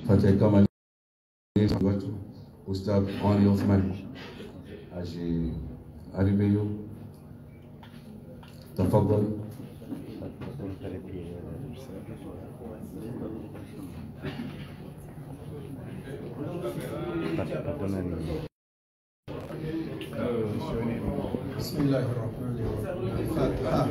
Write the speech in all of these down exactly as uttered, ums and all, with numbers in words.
فتح كمال أستاذ Henri Othmani أجي أريبيو تفضل. بسم الله الرحمن الرحيم. الفاتحة.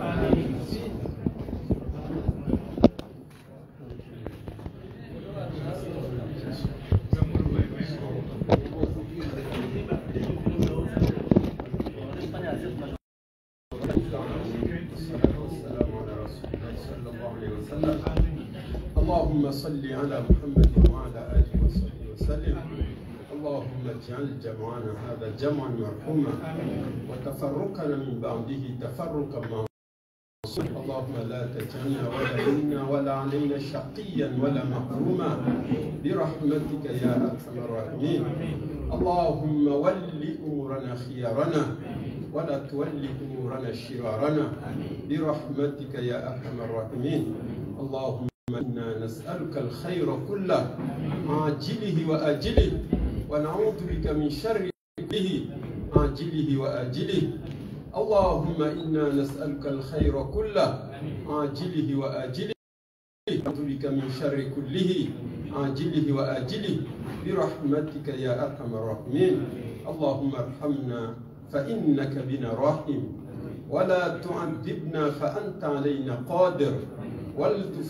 اللهم صل على محمد وعلى آله وصحبه وسلم. اللهم اجعل جمعنا هذا جمعا مرحوما وتفرقنا من بعده تفرقا معصوما. اللهم لا تجعلنا ولا منا ولا علينا شقيا ولا محروما برحمتك يا ارحم الراحمين. اللهم ول امورنا خيارنا ولا تول امورنا شرارنا برحمتك يا ارحم الراحمين. اللهم إنا نسألك الخير كله عاجله وآجله ونعوذ بك من شر كله عاجله وآجله. اللهم إنا نسألك الخير كله عاجله وآجله ونعوذ بك من شر كله عاجله وآجله برحمتك يا أرحم الراحمين. اللهم ارحمنا فإنك بنا راحم ولا تعذبنا فأنت علينا قادر والتف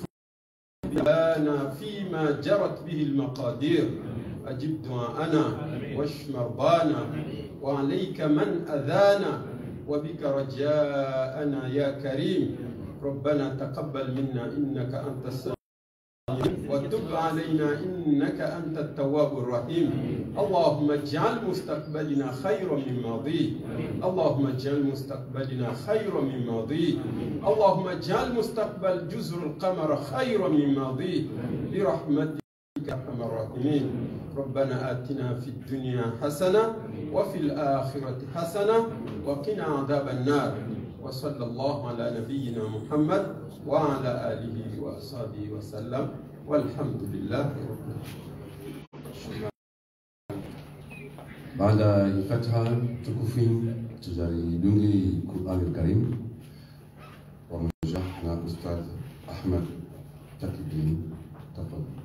لنا فيما جرت به المقادير. أجب دعاءنا واشف مرضانا وعليك من أذانا وبك رجاءنا يا كريم. ربنا تقبل منا إنك أنت السميع وتب علينا إنك أنت التواب الرحيم. اللهم اجعل مستقبلنا خيرا من ماضيه. اللهم اجعل مستقبلنا خيرا من ماضيه. اللهم اجعل مستقبل جزر القمر خيرا من ماضيه برحمتك يا أرحم الراحمين. ربنا آتنا في الدنيا حسنة وفي الآخرة حسنة وقنا عذاب النار. وصلى الله على نبينا محمد وعلى آله وأصحابه وسلم والحمد لله رب العالمين. Baada ya Fatiha tukufu tujaridungi Qur'an al-Karim pamoja na Ustadh Ahmad Takidin. Tafadhali.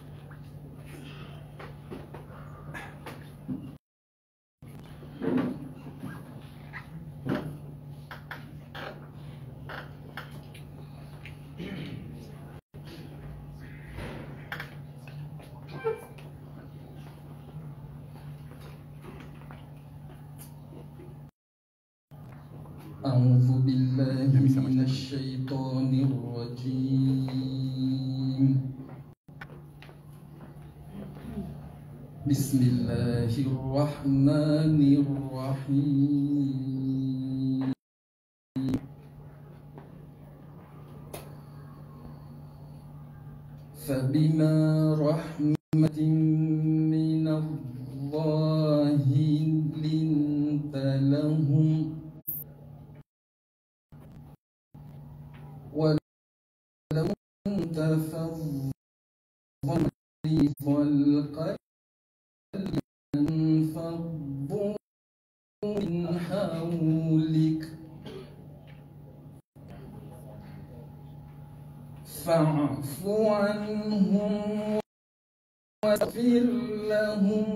أعوذ بالله من الشيطان الرجيم. بسم الله الرحمن الرحيم. فبما رحمة من الله لنت لهم ولو كنت فظا غليظ القلب انفضوا من حولك فاعف عنهم واغفر لهم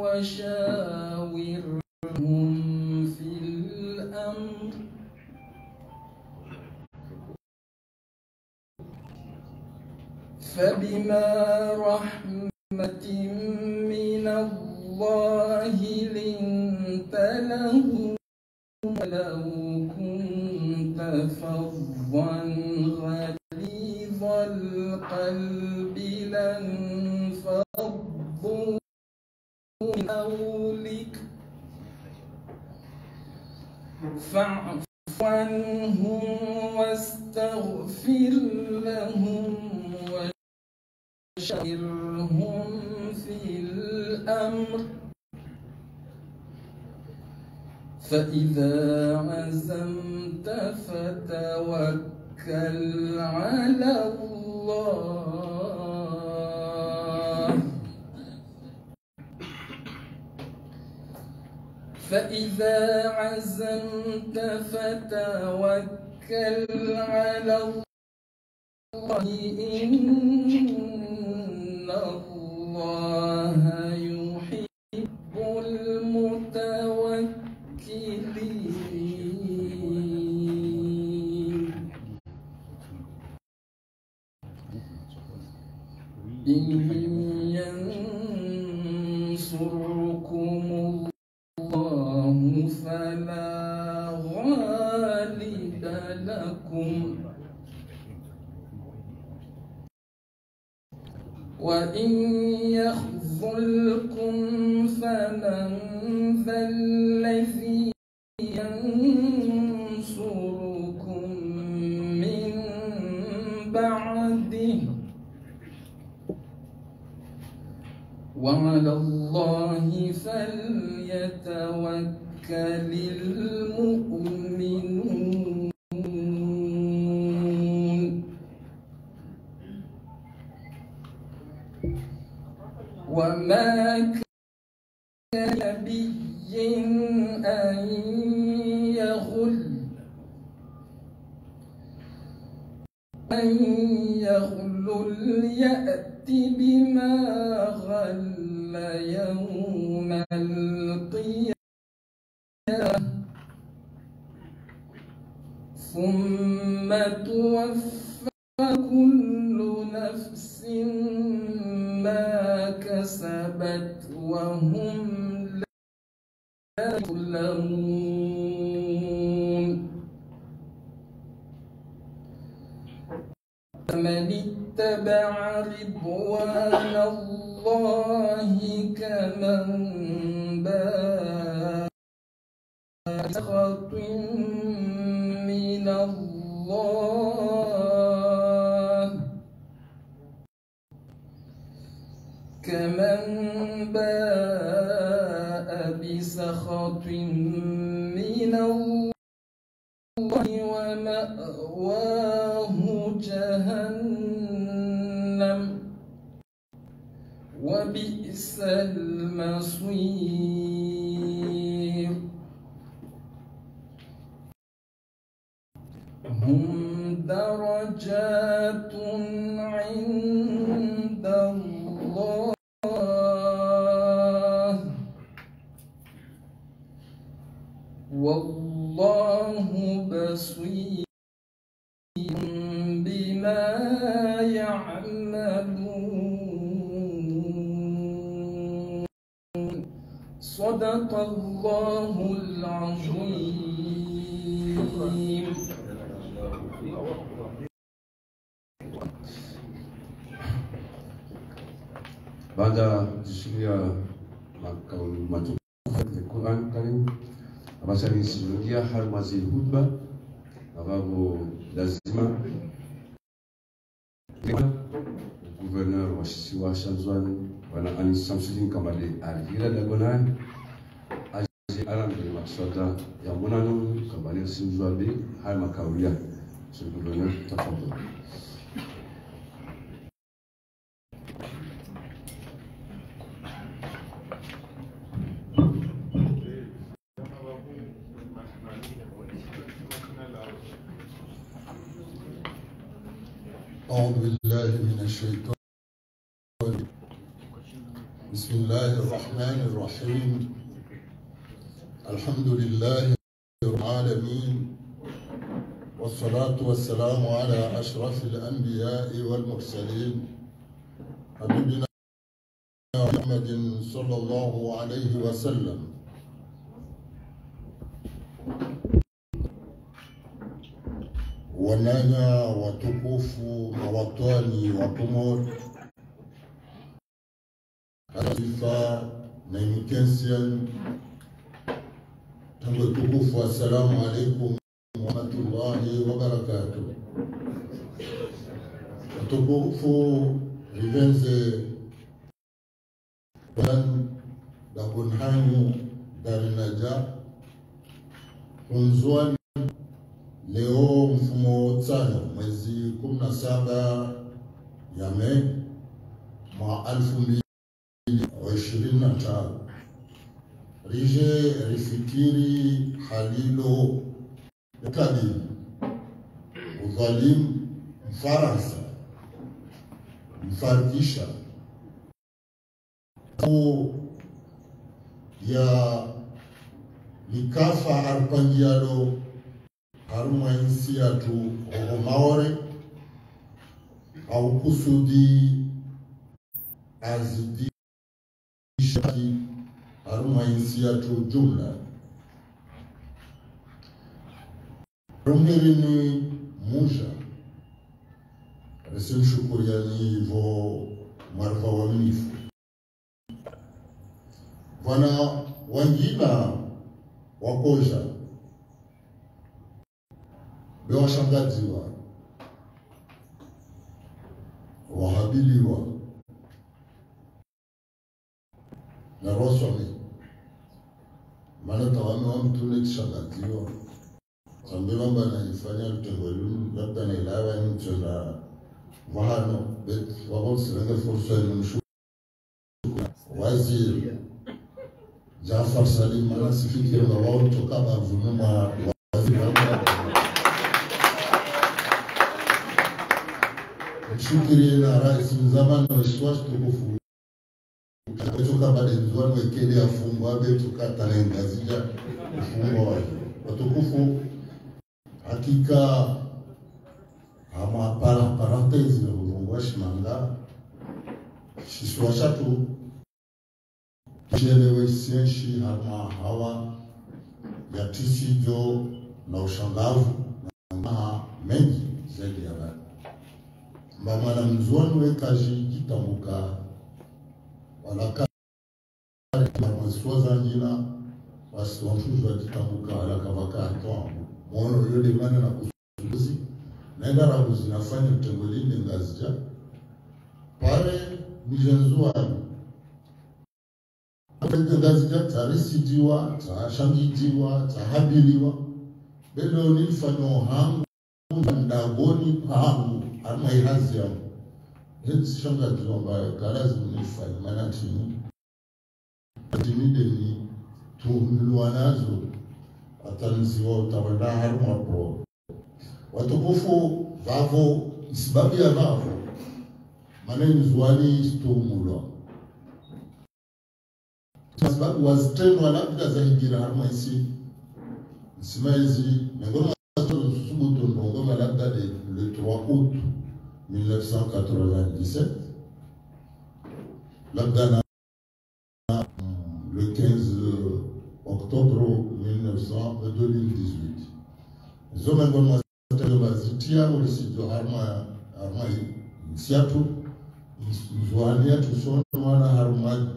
وشاورهم في الأمر فبما رحمة من الله لنت لهم ولو كنت فظا غليظ القلب لانفضوا من حولك فاعف عنهم واستغفر لهم وشاورهم في الأمر فإذا عزمت فتوكل على الله فإذا عزمت فتوكل على الله إن الله يحب المتوكلين. إن ينصركم الله فلا غالب لكم وإن يخذلكم فمن ذا الذي ينصركم من بعده وعلى الله فليتوكل المؤمنون. وما كان نبي أن يغل أن يغل يأتي بما غل يوم القيامة ثم توفى كل نفس ما كسبت وهم لا يظلمون. فمن اتبع رضوان الله كمن باء بسخط من الله كمن باء بسخط من الله ومأواه جهنم وبئس المصير. هم درجات عند الله والله بصير بما يعملون. صدق الله العظيم. Baada kusikia makao matukufu ya Qur'an Karim, basi nisiingia hali mazi hudba sababu lazima gouverneur wa Siwa Shanzwan wana ani Samsudin Kamale alira dagonani aje alambe maksada ya munanu Kamale Sinzwabe hali makaulia so gouverneur tafadhali. أعوذ بالله من الشيطان. بسم الله الرحمن الرحيم. الحمد لله رب العالمين والصلاة والسلام على أشرف الأنبياء والمرسلين حبيبنا محمد صلى الله عليه وسلم. Wananya watukufu mawatwani wa Komoro, Asifa na Imkensian, tangu tukufu, assalamu alaikum wa rahmatullahi wa barakatuh. Watukufu rivenze wan dakunhanyu darinaja unzwani leo mfumo tano mwezi kumi na saba ya Mei mwa elfu mbili na ishirini na tano rije rifikiri halilo ukabili udhalimu Mfaransa mfarikisha ya likafa harpangialo haruma insi yatu ogomaore au kusudi azidisha haruma insi yatu jumla rumhirini muja resimshukuriani hivyo marfa waminifu wana wangina wakoja bewashangaziwa wahabiliwa na roswami maana tawame wa mtu nekishangaziwa sambila mba naifanya lutengolunu labda na ilawa ni mchenda wahano bet wabonsirenga fursa ya mshu waziri Jafar Salim mana sifikiri na wao toka bavunuma waziri wangu mshukiri na rais mzamani wa shwash tukufu kutoka baada ya nzwani wekele afungwa abe tukata na ngazija afungwa watukufu hakika ama para parenthèse wa shimanga shiswashatu Jelewe sienshi hama hawa ya tisijo na ushangavu na mengi zaidi ya bani. Mbamana mzuanu wekaji jitambuka walaka marmasuwa zangina wasi wamfuzwa jitambuka walaka waka atoa mwono yode mana na kusuzi na enda rabuzi nafanya utengolini ngazija pare mijenzuani ngazija tarisijiwa, tashangijiwa, tahabiliwa belo nilifanya hangu ndagoni pangu ama ihazi yangu hezi shangajiwa mbayo kalazi nilifanya maana chini atimide ni tuhumilwa nazo atanziwa utawanda haruma pro watukufu vavo isibabi ya vavo maana nzuani istuhumulwa sababu wazitendwa labda za hijira haruma isi simaizi ngoma subutu ngoma labda le trois août mille neuf cent quatre-vingt-dix-sept labda na le quinze octobre mille mille dix-huit zoma ngoma zitendwa zitia ulisijo haruma haruma siatu zuania tusona wana haruma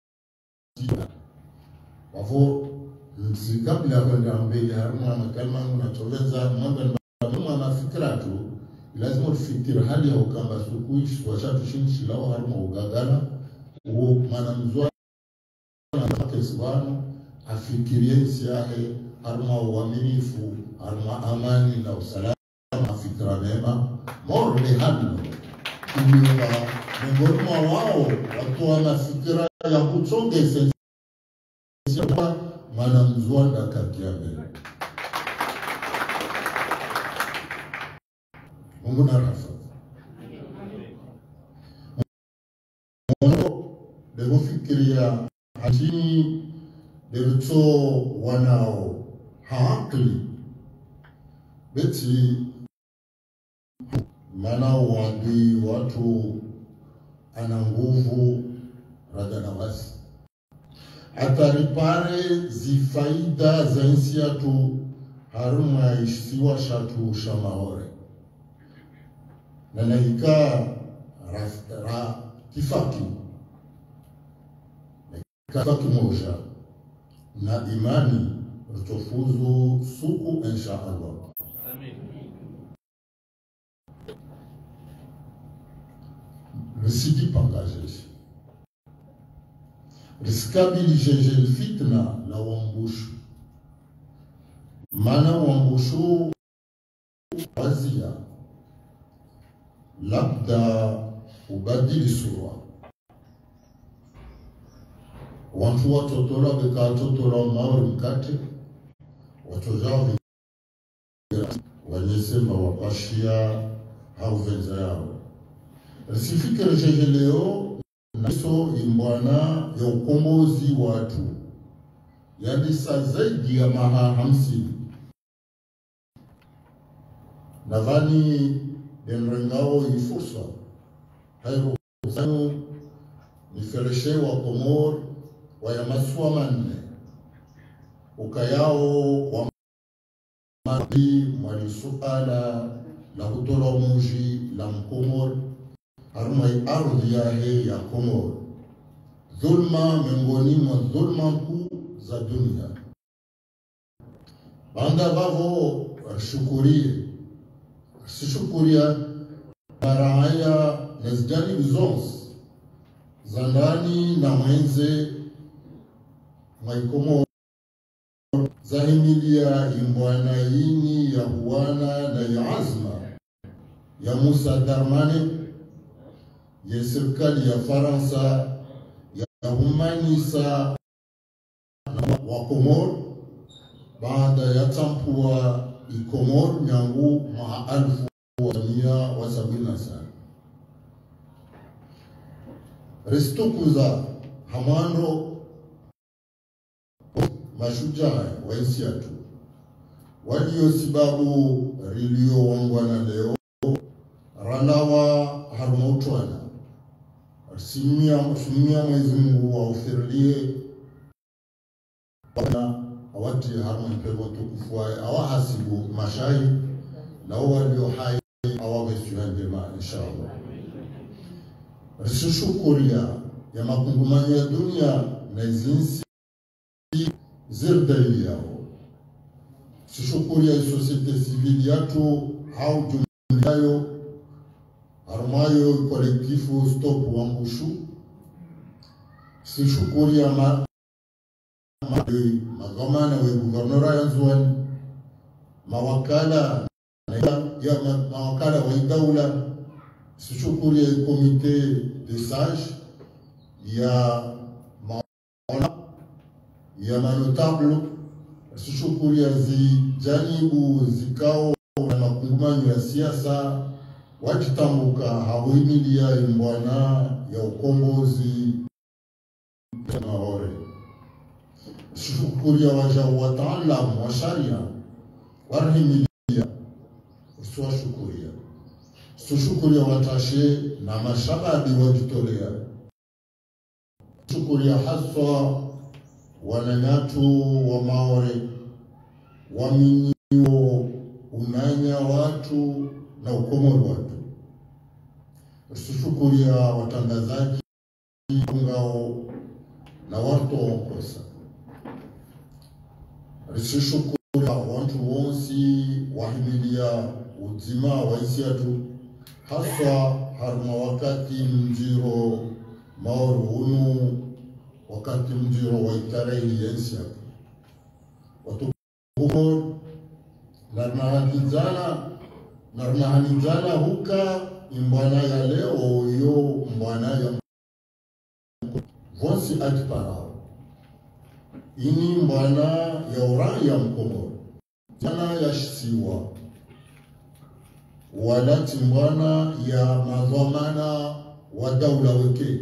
wafo msikabla ya kwenda mbele haruma makalma unachoveza mambo mambo na fikra tu lazima tufikiri hali ya ukamba sukuishi washatushinishi lao haruma ugagana uo manamzwa na kesbano afikirie siahe haruma uaminifu haruma amani na usalama fikra mema moro ni hadi kuliwa ngoruma wao watu wana fikra ya kuchongeza siapa mana mzwanda kakiambe Mungu na rafa Mungu dego fikiria hajini deruto wanao haakli beti mana wadi watu ana nguvu rada na wasi ataripare zifaida za insi yatu haruma ishiwa shatu shamaore na naika ra kifaki kifaki moja na imani utofuzu suku insha Allah. Amen. Risiki pangajeshi riskabili jeje fitna la wambushu mana wambushu wazia labda ubadili sura wantu watotola beka totola maori mkate watojao wanyesema wapashia au venza yao risifike rejeje leo naso imbwana ya ukombozi watu yadisa zaidi ya maha hamsini nadhani denrengao ifursa hayo zanu nifeleshe wa Komor wa yamaswa manne ukayao wa mali mwali suala la kutola muji la Mkomor harumai ardhi yahe ya Komor dhulma miongoni mwa dhulma kuu za dunia banda bavo shukurie sishukuria baraya nezjani bizons za ndani na mwenze mwaikomo za himilia imbwana yini ya huwana na ya azma ya Musa Darmane ya serikali ya Faransa ya humanisa wa Komor baada ya tampua ikomor nyangu maa alfu wa mia wa sabini na sana restokuza hamando mashujaa wa Isiatu walio sibabu rilio wangwana leo ranawa harmautwana simia simia Mwenyezi Mungu wa ufirlie awati harma mpego tukufuae awahasibu mashayi na walio hai awawesiwende ma inshallah rishukuria ya makungumanyo ya dunia na izinsi zirdali yao sishukuria ya societe civile yatu au jumlayo armayo kolektifu stop wangushu sishukuria ma magamana wa guvernora ya Nzuani mawakala ya mawakala wa dawla sishukuri ya komite de sage ya maona ya manotable sishukuri ya zijanibu zikao na makungumanyo ya siasa wajitambuka hawimilia imbwana ya ukombozi ya mahore shukuria waja wataalamu wa sharia warahimilia uswa shukuria shukuria watashe na mashababi wajitolea shukuria haswa wananyatu wa maore waminio unanya watu na ukomoro watu shukuria watangazaji ngao na watu waongoza rishukuria watu wonsi wahimilia uzima wa Isiatu haswa harma wakati mjiro maoru unu wakati mjiro wa itarehi ya Isiatu watu kuhor narnahanizana narnahanizana huka imbwana ya leo yo mbwana ya vonsi atiparao ini mbwana ya uraya Mkomoro jana ya shisiwa walati mbwana ya madhamana wa dawla weke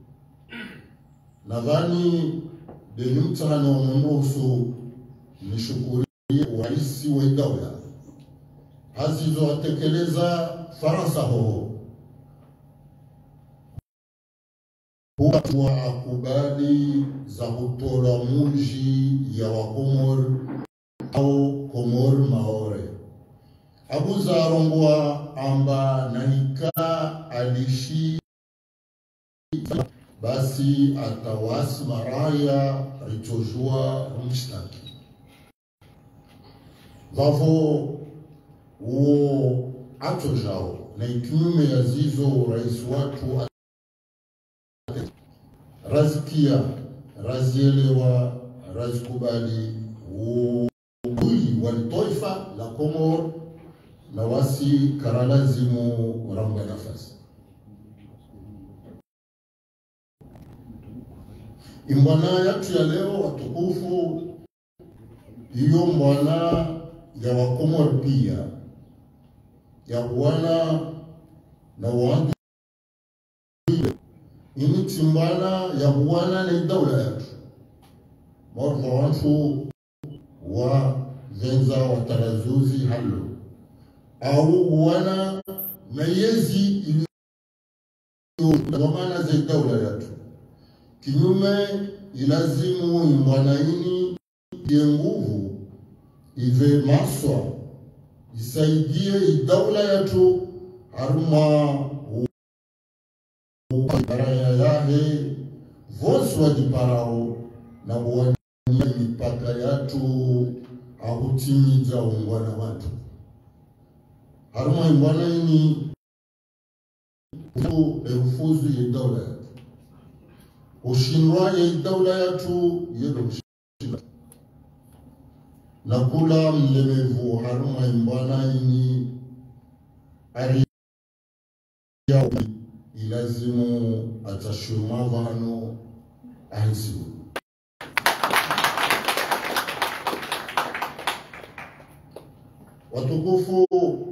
nadhani deni mtihano wa mnusu nishukurie waisi wa dawla hazizo watekeleza Faransa ho huwa akubali za kutola muji ya wakomor au Komor maore abuza rongwa amba naika alishi basi atawasi maraya ritojua mshtaki vavo uo atojao na ikiume ya zizo rais watu razikia razielewa razikubali uuli walitoifa la Komor na wasi karalazimu ramba nafasi Imbwana yatu ya leo watukufu, hiyo mbwana ya Wakomor pia ya wana na wandu ini timbwana ya wana na dawla yatu morfa wantu wa venza wa tarazuzi halo au wana na yezi ili wamana za dawla yatu kinyume ilazimu imbwana ini ye nguvu ive maswa isaidie idawla yatu haruma uparaya yahe vosi wajiparao na uwania mipaka yatu ahutimiza ungwana watu haruma imbwana ini erufuzu ye idawla yatu ushindwa ye idawla yatu yedo mshindwa na kula mlemevu haruma imbwana ini ari ya ilazimu atashuma vano ahisiu. Watukufu,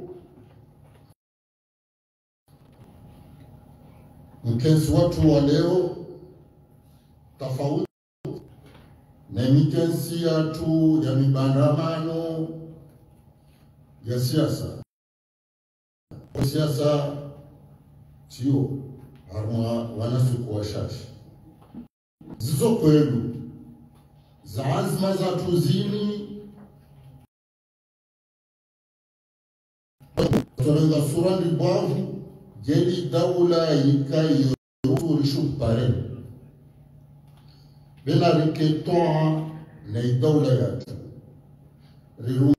mkensi watu wa leo tofauti na mikensi yatu ya mibandamano ya siasa. Siasa sio harma wanasuku wa shashi zizo kwelu za azma za tuzini tunaenda surani bavu jeli dawla yikai yorishu pare bila riketoa na dawla yatu riru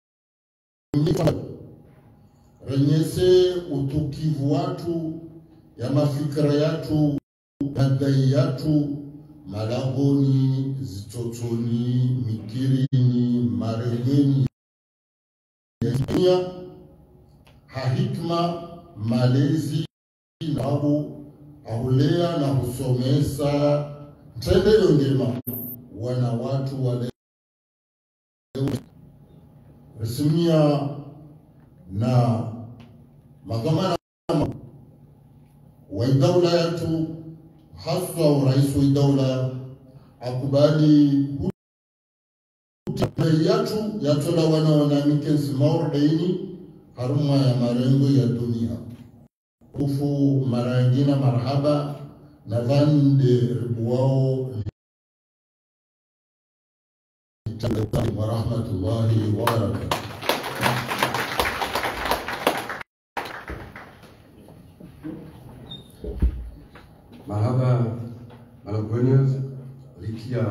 renyese utukivu watu ya mafikra yatu madai yatu malagoni zitotoni mikirini marengeni ya hahikma malezi nabu ahulea na husomesa tende yongema wana watu wale resimia na magamana wa dawla yatu haswa urais wa dawla akubali yatu yatola wana wana mikensi maurdaini haruma ya marengo ya dunia kufu marangina marhaba na vande ribuwao wa rahmatullahi wa barakatuh. Marhaba, malabwenye, likia,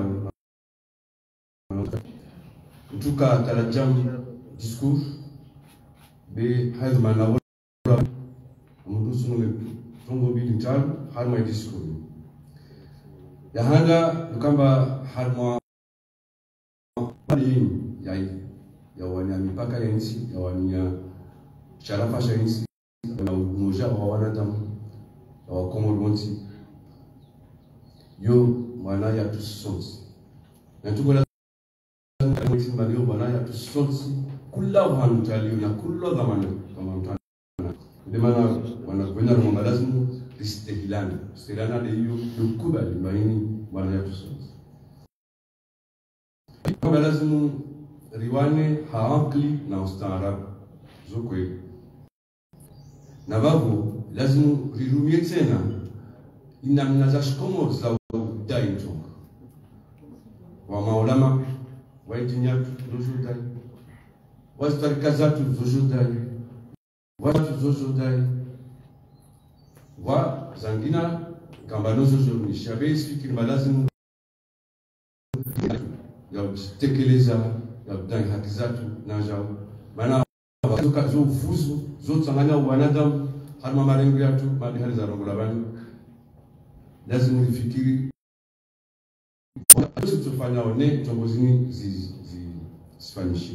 mtuka tarajam discours, be haid manawara, mudu sunu tongo bi dintal, harma discours. Yahanga nukamba harma bali yai, yawani mipaka ya nchi, yawani sharafa ya nchi, na umoja wa wanadamu, wa Komoro yo mwana ya tusonsi na tukola mwezi mbali yo mwana ya tusonsi kula wantaliyo na kula zamani kama mtana ndemana wana kwenda na lazima listehilani sirana de yo dukubali baini mwana ya tusonsi kama lazima riwane haakli na ustaarabu zokwe na babu lazima rirumie tena ina mnazash Komoro za dai tonga wa maulama wa injinia zojudai wa starikazatu zojudai wa zojudai wa zangina kambano zojudai shabesi fikiri malazimu ya tekeleza ya dai haki zatu na jao maana wazoka zo ufuzu zo tsanganya wanadamu harma marengo yatu mali hali za rogolabani lazima ufikiri watu tufanya one tongozini zi zifanishi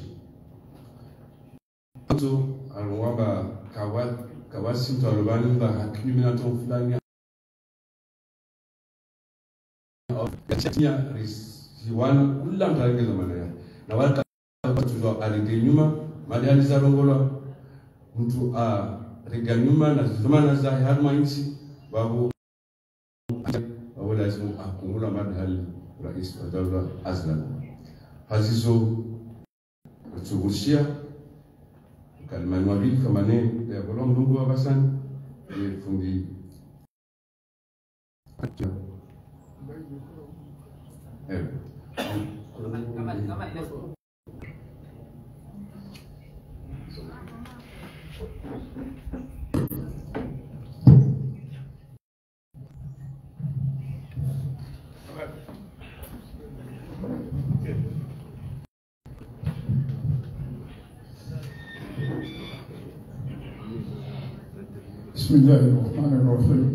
mtu alomba kawa kawasi mtu alobani mba hakini mina ton fulani katika risiwana kula mtaengeza manaya na wala tuzwa alinde nyuma madali za rongola mtu a riga nyuma na zamana za harma inchi babu babu lazima akumula madhali rais wa dawla azlan hazizo kutugushia kalmani wabili kama ne ya bolong nungu abasan ye fundi eh kama kama ile بسم الله الرحمن الرحيم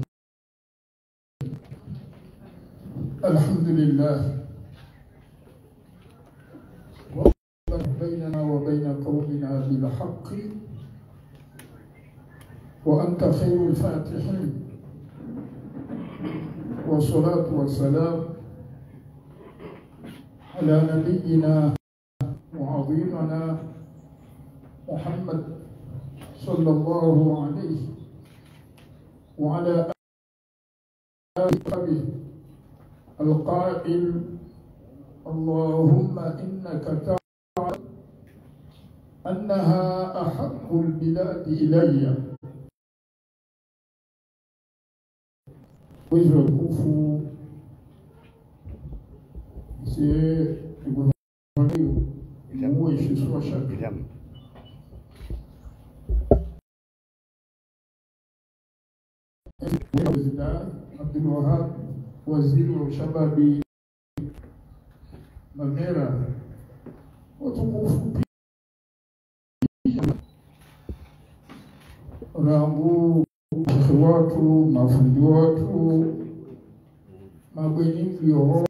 الحمد لله وقف بيننا وبين قومنا بالحق وأنت خير الفاتحين والصلاة والسلام على نبينا وعظيمنا محمد صلى الله عليه وعلى آله القائل اللهم إنك تعلم أنها أحب البلاد إلي وجه الكفو سيقول هو يشوف شكله عبد الوهاب وزير شباب Mamera watukufu rangu watu mafundi watu mabweni mlio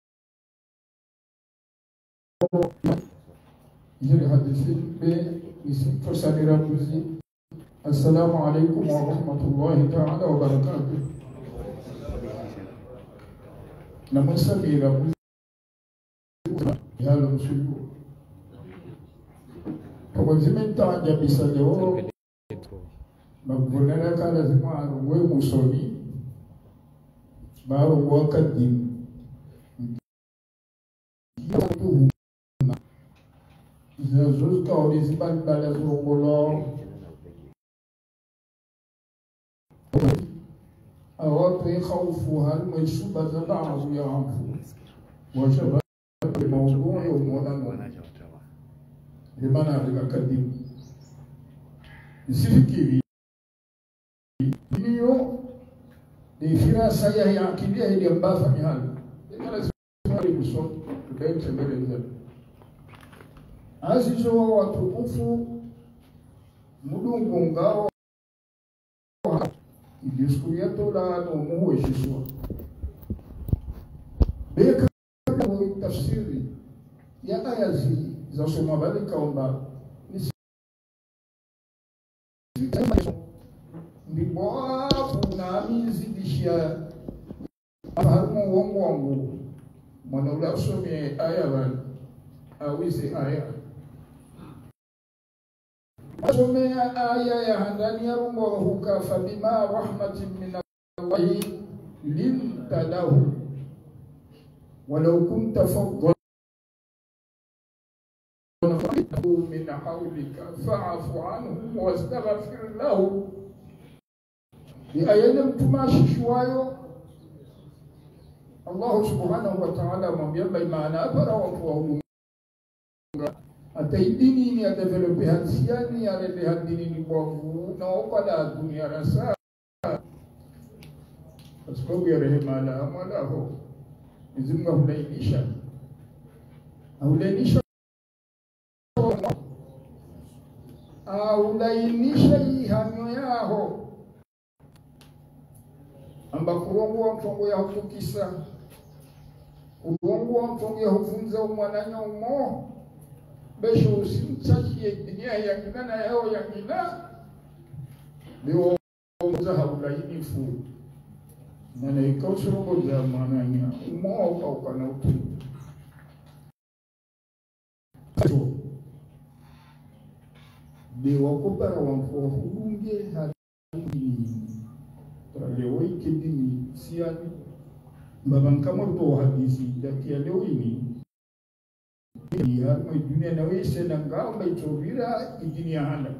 jiri hadithi be isipo sanira buzi. Assalamu alaikum wa rahmatullahi ta'ala wa barakatuh. Namun sabira buzi yalo msuyu kwa zimenta jabisa leo mabonera kala zima we musoni baro wakati Jesus ka olisban bala zongolo awatu yakhawfu hal maysuba zaba'u ya'fu wa shabab الموضوع وموضوع لماذا بكدي نسيفكي نيو نفيرا سايا يا كيديا هي مبافا ميال لماذا سوري بسوت بين سبيل azizo watukufu mudungu ngao idisku yetu la nomu Yesu beka tafsiri ya aya zi za soma bali kaomba ndipo kuna mizidishia harumu wangu wangu mwana ula usome aya bali awise aya asome aya ya handani ya rungo huka fabima rahmatin min Allahi linta lahu ولو كنت فظا من حولك فاعف عنهم واستغفر له لأيام تماشي شوية الله سبحانه وتعالى من يبقى معنا فرا وفوه أتيديني ني أدفل بها سياني على بها ديني بوفو نوقل الدنيا رسا أسكوب يرهم على أماله izunga hulainisha hulainisha hulainisha ihanyo yaho amba kurongo wa mtongo ya hukukisa urongo wa mtongo ya hufunza umwananya umo besho usimchachi ya dunia ya ngina na yao ya ngina liwo uza haulainifu Mana ikau suruh bodoh mananya, mau kau kana utu. Dewa ko para wan ko hubunge hari ini. Terlewai kini siang babang kamar to hadisi da kia leo ini. Ya mai dunia nawe senangga mai chobira idini hana.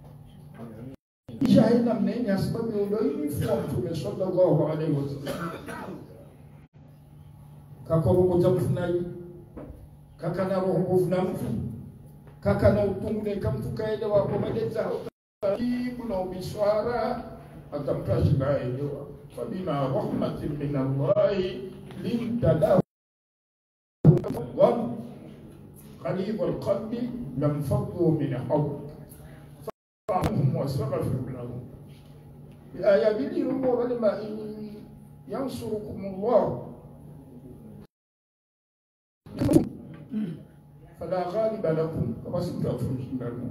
Isha ina mnenya sababu ndio uniform tumesallallahu alaihi wasallam. Kakoro kujamfunai kakana roho kufnamfu kakana utungue kamtu kaida wa komadeza utaribu na ubiswara atamtashi baewa fabima rahmatin min Allah linta lahu wa qalib alqalbi lam faddu min hawd fa'ahum wasaghfir lahum bi ayabihi wa lima yansurukum Allah فلا غالب لكم رسول الله.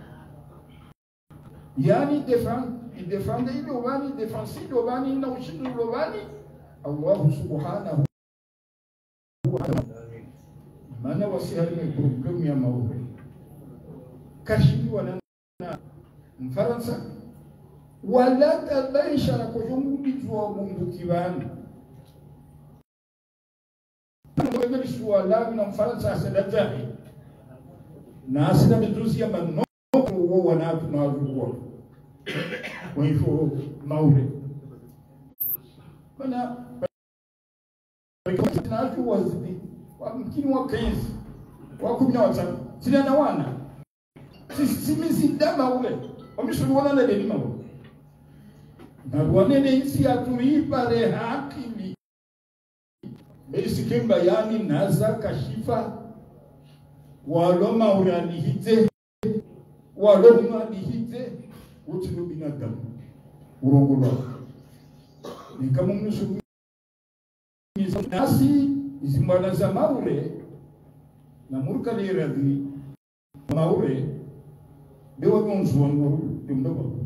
يعني دفن الدفن ده يلواني دفن سي يلواني نوشين يلواني الله سبحانه وتعالى ما نوصي هذه البروبلم يا مولاي كشف ولا فرنسا ولا تبيش على كجوم بيجوا من كيبان Kwa suala na Mfaransa sedajari na asida mizuzi ya manoko uo wanatu na wazuwa kwa hivyo maure kuna na watu wazidi wamkini wa kaisi wakumi na watano sina na wana sisi sidama ule wamishuru wana na deni maure na wanene isi atuipa re hakimi Isikim bayani naza kashifa waloma uranihite waloma nihite utilu binadamu urongolo ni kama mnusu nasi izimwana za maure na muruka liradhi maure bewa mwanzu wangu dimdogo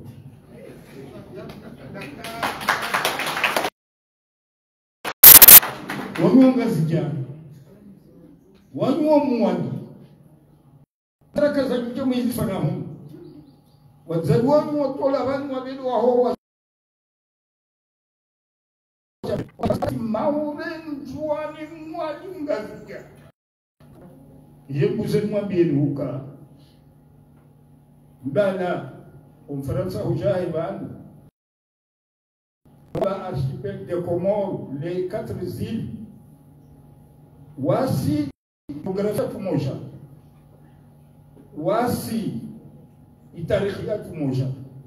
Wanyonga zijana wanywa mwani taraka za kujuma hizi fanahu wazalwani watola wanu wabedu wa hoa wakati mauren juani mwani ngazika yebuze mwambie huka mbana umfaransa hujahi banu l'archipel de Comores, les quatre îles, wasi geografia tumoja, wasi itarikhia tumoja,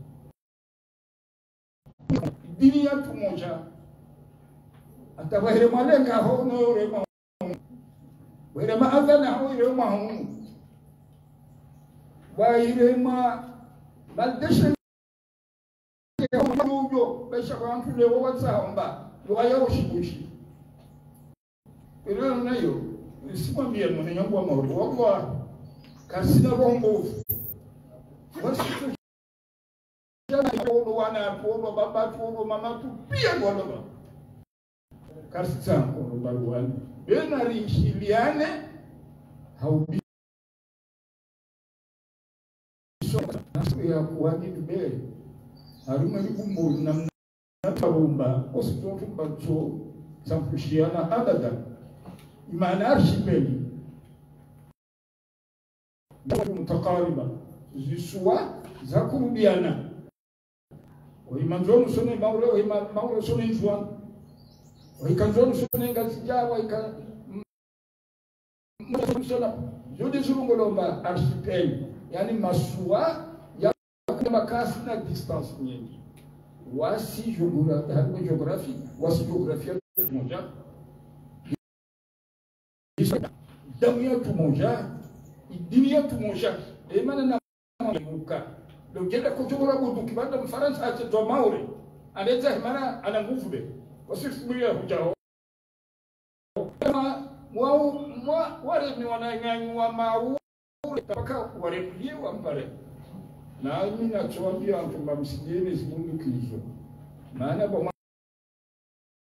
dini ya tumoja, atawahere malenga ho no rema, were ma adana ho rema ho, wa irema baldeshe Yo, besha kwa mtu leo watsamba, yoaya ushibushi. Ilo nayo, nisimwambie mwana yangu wa mauru, wakwa kasina rombo. Wasitu jana kodo wana kodo baba kodo mama tu pia kodo. Kasita kodo baruani. Bena rishiliane haubi. So ya kuani dubere. Haruma likumbo na natarumba ositotu bacho samkushiana abada imana archipeli mutakariba zisuwa za kurudiana wa imanzonu sone maure wa ima maure sone njuan wa ikanzonu sone ngazija wa ikan msona jodi zurungolomba archipeli yani masuwa makasi na distance nyingi wasi geografia hapo geografia wasi geografia moja damu yetu moja dini yetu moja maana na muka ndio kenda kuchora budu kibanda Mfaransa acha maure anaweza maana ana nguvu be wasifumia hujao wao wale ni wananyanyua maure mpaka wale wa mbale na mimi nachoambia kwamba msijeni zibundukizo maana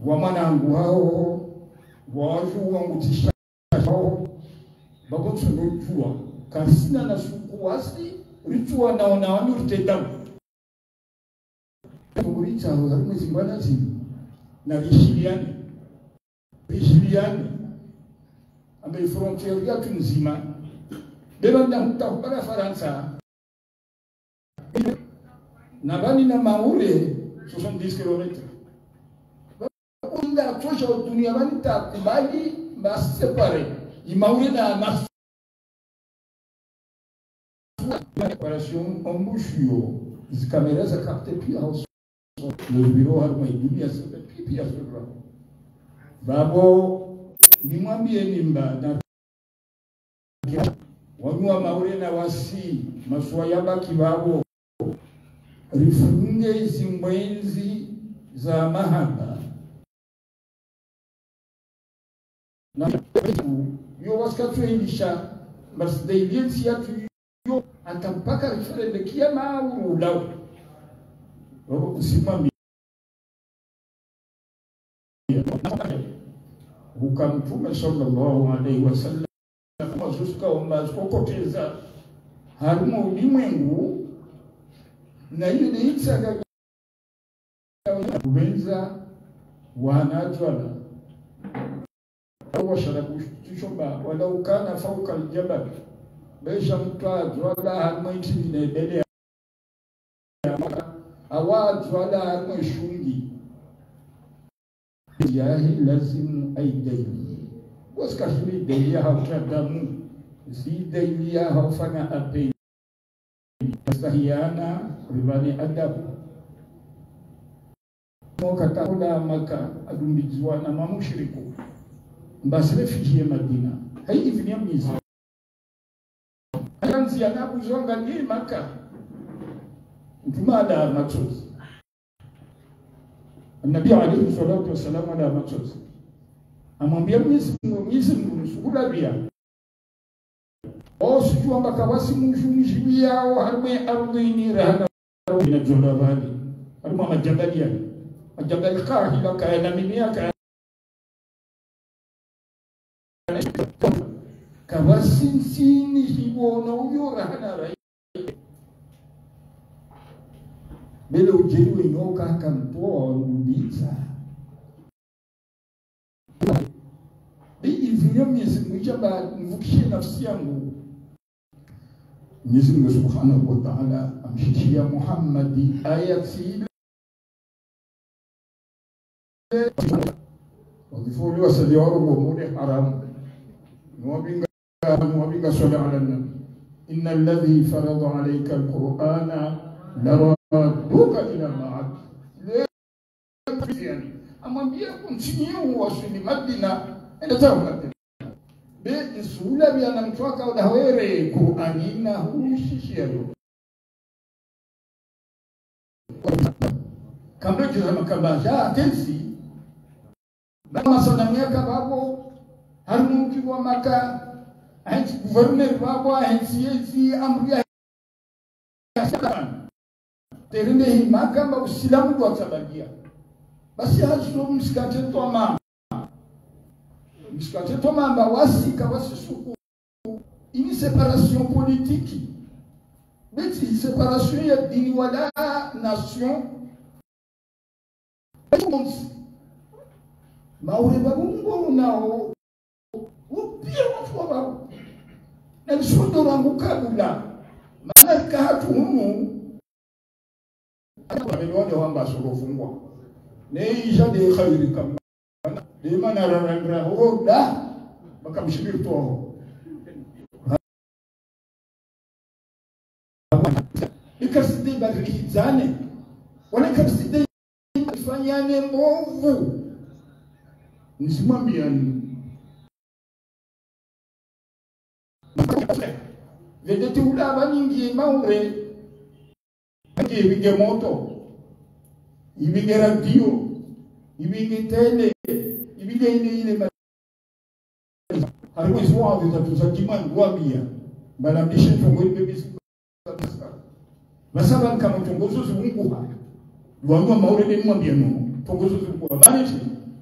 wa mwanangu hao waju wangu tisha hao babo tunojua kasina na suku wasi ritua naona wanu rutenda kurita harimo zimbana zimwe na rishiliani rishiliani ambaye frontiere ya tunzima beba na mtakubara Faransa na bani na maure soixante-dix kilomètres unda tosha dunia bani takubali basi separe imaure na mas préparation embouchure les caméras ça capte plus le bureau harimo idunia ça pipi ya sura babo nimwambie nimba na wanywa maure na wasi maswaya baki babo rifunge zimbwenzi za mahaba na yo waskatu ilisha bas deilensi ya tu yo atampaka referende kiyama urulao robo kusimami hukamtume sallallahu alaihi wasallam masuska umazokoteza harimo ulimwengu na ile ni itsaga kubenza wanajwala au sharabu tushomba wala ukana fauka aljabal besha mtwa wala harimo itine bele awad wala harimo shungi yahi lazim aidaini waskashiri delia hautadamu zidelia haufanya apeni sahiana ribani adabu mokata kula maka adumbiziwa na mamushiriku mbasire fijie Madina hai ivinia mizi anzi anabu zonga ni maka mtumada machozi Nabii alayhi salatu wasalam ala machozi amwambia Mwenyezi Mungu Mwenyezi Mungu sukula bia o sijua mpaka wasi mshunji yao harme ardhini rahana na jolabani harma majabalia majabal kahila kaina mimiaka kawasin sini hibono uyo rahana rai bele ujeru inoka kampoa ubiza bi ivinyo Mwenyezi Mungu jaba mvukishe nafsi yangu Mwenyezi Mungu Subhanahu wa Ta'ala amshishia Muhammadi ayati wakifuli wasali waro mwamuri haram mwabinga mwabinga swali ala nabi inna alladhi farada alayka alqur'ana laraduka ila ma'ad yani amwambia continue wasili Madina enda tawa be isula bya mtwaka udawere Qur'ani na hushishia kama kama kama ja tensi bama sana miaka babo harmu kiwa maka anti gouverneur babo anti ezi amria terende himaka ba usilamu kwa sabagia basi hazo msikate toma msikate toma ba wasi kawasi suku ini séparation politique beti séparation ya dini wala nation maure babungo nao upia watu wao na mshondo wangu kabula maana kahatu humu wameliona wamba sorofungwa neisha de khairi kama de mana rarandra hoda bakamshibiri to ikasidi badrizane wala kasidi fanyane mbovu nisimwambiani vedete ulaba nyingi maure ati ibige moto ibige radio ibige tele ibige ile ile harimo zwa vitatu za kimani wabia bana bishe tongo bebisi basaba kama tongozo zungu ha wangwa maure ni mwambia no tongozo zungu bana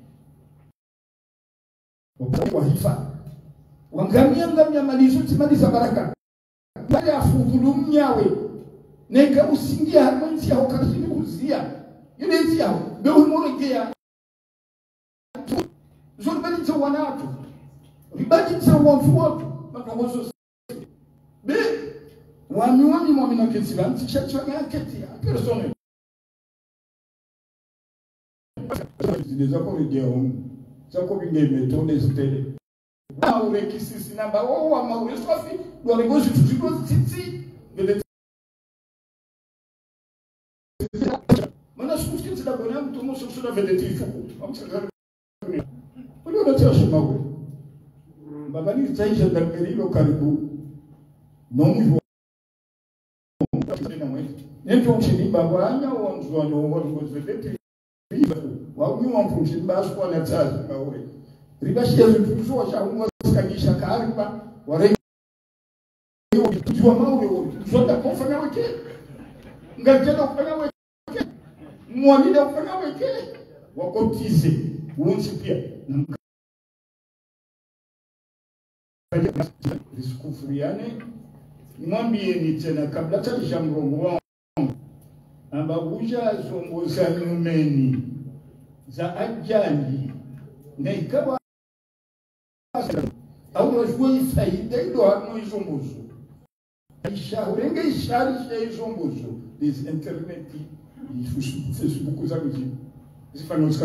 wa hifa wangamia ngamia malizo timaliza baraka bali afudhulu mnyawe neka usingia hamanzi ya ukasini kuzia ile nzia be umorogea zuri bali tsa wanatu ribadi tsa wantu watu makongozo be wami wami mwami na ketsila ntishacho ya ketia persone des accords de homme ça comme une méthode stélée maure kisisi namba o wa maure sofi do rego jitu titi de mana sufi tida bona mtu mo so da vedeti fuku amsaka Olha o teu chamado. Babani tsaisha dalmerilo karibu. Não me vou. Então se limba banya o mzwanyo o ngo vedeti. Wa mimi wamfunshi basu kwa natsazi mawe. Ribashi ya tuzo cha umwa kanisha kariba ware tujua mawe zote kufanya weke. Ngakenda kufanya weke. Mwalida kufanya weke. Wakotize uonsi pia Diskufuriane mwambie ni tena kabla talisha mrongo wangu ambabuja zongoza nyumeni za ajali na ikawa au wajue faida ilo hano izongozo ishaurenge isharisha izongozo des interneti Facebook za mjini zifanywa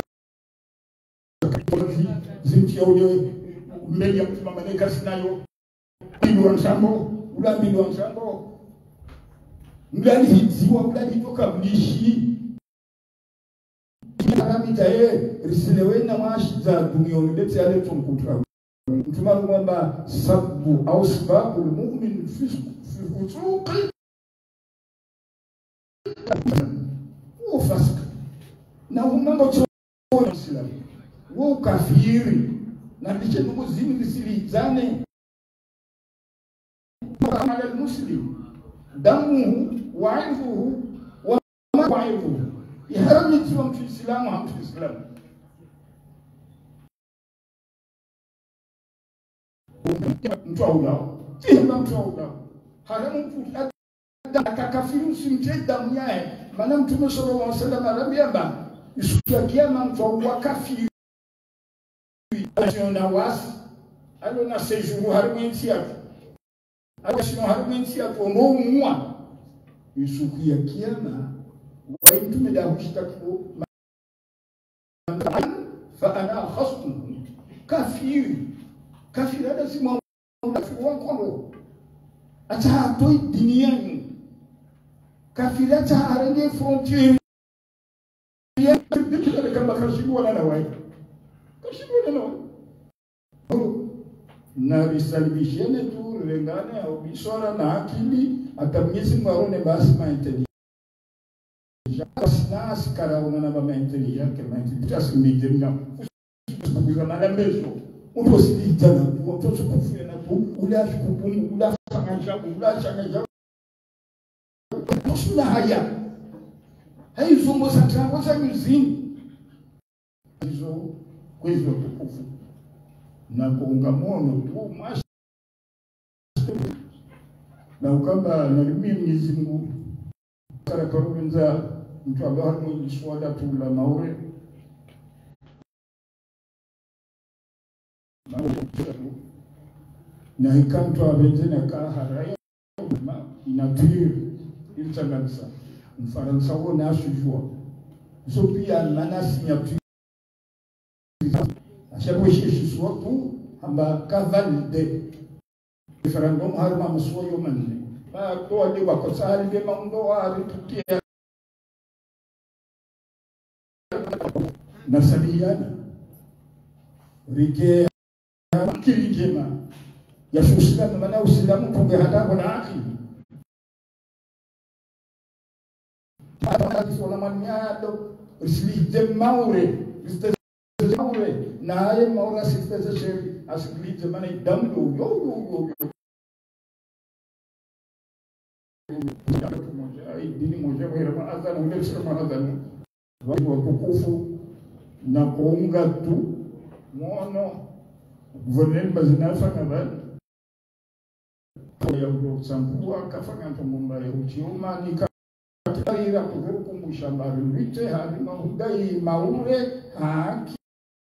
zimtia ule mbele ya mtu mamaneka sinayo bilu wansambo ula bilu wansambo mlani hiziwa mlani toka mlishi aramita ye risilewe na mashi za dunia ulete yale tumkutra mtumaru mwamba sabu au sababu mu'min fi fusuqi ufask na humambo chona islamu wo kafiri na ndiche ndugu zimi nisilizane kama muslim damu waifuhu wa waifuhu iharami tuwa mtu islamu hamtu islamu mtu aulao tima mtu aulao haramu mtu akakafiri usimte damu yae maana mtume sallallahu alaihi wasallam arabiamba isukia kiyama mtu wa kafiri na wasi alo na sejuru harumenti yake alo sino harumenti yake ono mwa isukia kiyama wa intume da hushtaku fa ana khasmu kafiri kafiri hada si mwa wankono ata toi duniani kafiri ata arende frontier ya kama kashibu wala na wai kashibu wala na wai na risalibishene tu rengane au bisora na akili atamnyezi mwarone basi ma intelligence na askara una na ma intelligence ma intelligence mbijenga kukuza na mbezo uto silitana uto kufuya na tu ula kupungu ula fanga ula changa tusuna haya hai zombo satrango za muzini hizo kwezo tukufu na kuunga mono tu mashi na ukamba na mimi Mwenyezi Mungu kala karubenza mtu ambaye mwenye swala tu la maure na hikamtu abenzena ka haraya inatir iltangansa mfaransa wona asujua so pia mana signature Chaque chose soit pour amba kavalide referendum harma msoyo manne ba to ade wa ko sali be mando ari tutia na sabiyana rike kilijema ya uislamu maana uislamu tunge hata kuna aki hata sio na manyado risli maure maure na aye maura sifeza sheri asikilize maana damdo yo yo yo ai dini moja kwa rama adhan ule sema adhan watu watukufu na kuunga tu muono gouverneur bazina fanga ba ya kusampua kafanya tumumba ya uchiuma nika ira kukumbusha barulite hadi mahudai maure haki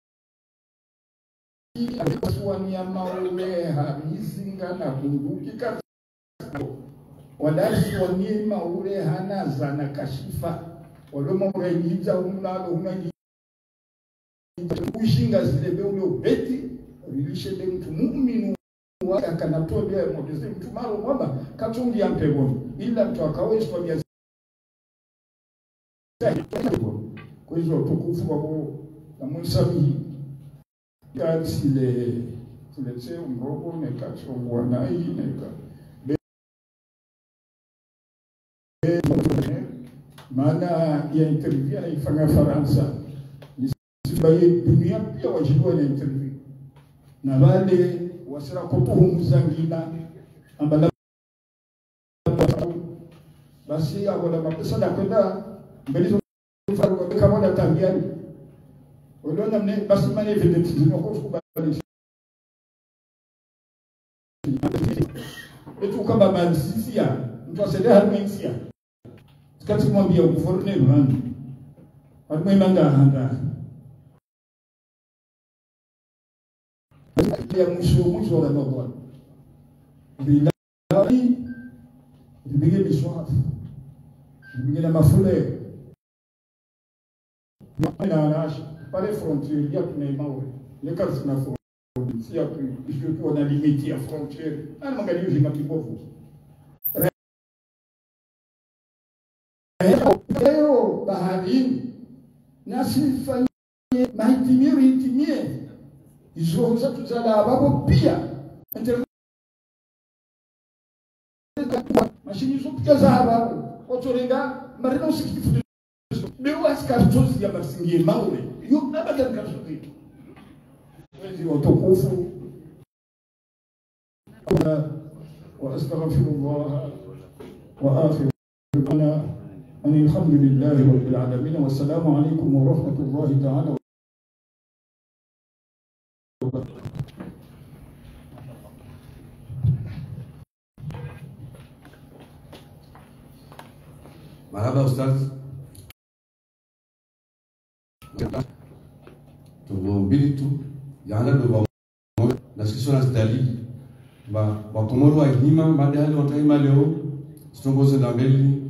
ya maule hamizinga na bunduki katika wadasi wani maule hana zana kashifa walo maule yiza umlalo unani kushinga zilebe ule ubeti rilishele mtu muuminu waka kanatoa ya mwageze mtu maro mwamba katungi ya mpegoni ila mtu akaweshi kwa biya kwa hizo tukufu wako na mwisami ya sile tulete umrogo neka chongwa nai neka maana ya interview anaifanya Faransa nisibaye dunia pia wajiliwa na interview na wale wasira kutuhumu zangina ambala basi awala mapesa na kwenda mbele faruko kama na tangiani waliona mne basi mane evidence zinakofu kubalisha etu kama mansisia mtu asende halmensia tukati kumwambia kuforne rwanda alikuwa imanga hanga ya mwisho mwisho wa Ramadan bila bige miswafu bige na mafule na anashi pale frontiere ya tunaimawe les cas na frontiere ya tu on a limite ya frontiere ana mangalio jinga kibovu leo baharini na sifanye mahitimio itimie izo zetu za babo pia internet mashini zote za babo otorenga marino usikifu leo askartozi ya masingie maule yo abadan kartozi wezi watukufu wa astaghfirullah wa akhiru ana alhamdulillahi rabbil alamin wa assalamu alaykum wa rahmatullahi ta'ala. Marhaba Ustaz. Tubo mbili tu yana ndo na sisi na stali ba wakomoro wa hima madali wataima leo sitongoze na mbele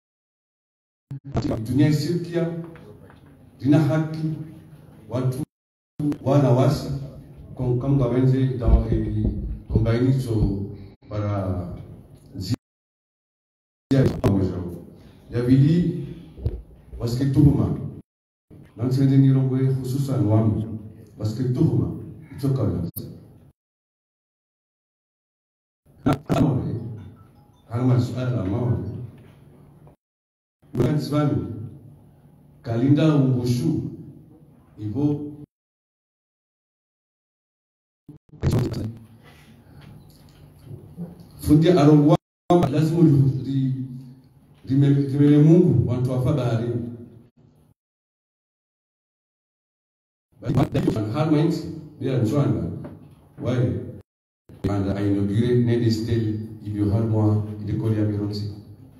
dunia sirkia dina haki watu wana wasi con kama wenze dans e combinaison para zia pamoja ya vili wasiketuhuma nansende nirongwe hususan wamu wasiketuhuma itoka amawe hanga swali amawe mwana swali kalinda ungushu ivo fundi arongwa lazima di dimele Mungu watu wafa baharini Harmens bila njwanga wale anda inaugure nende stel ibyo harmwa idekoli ya mironzi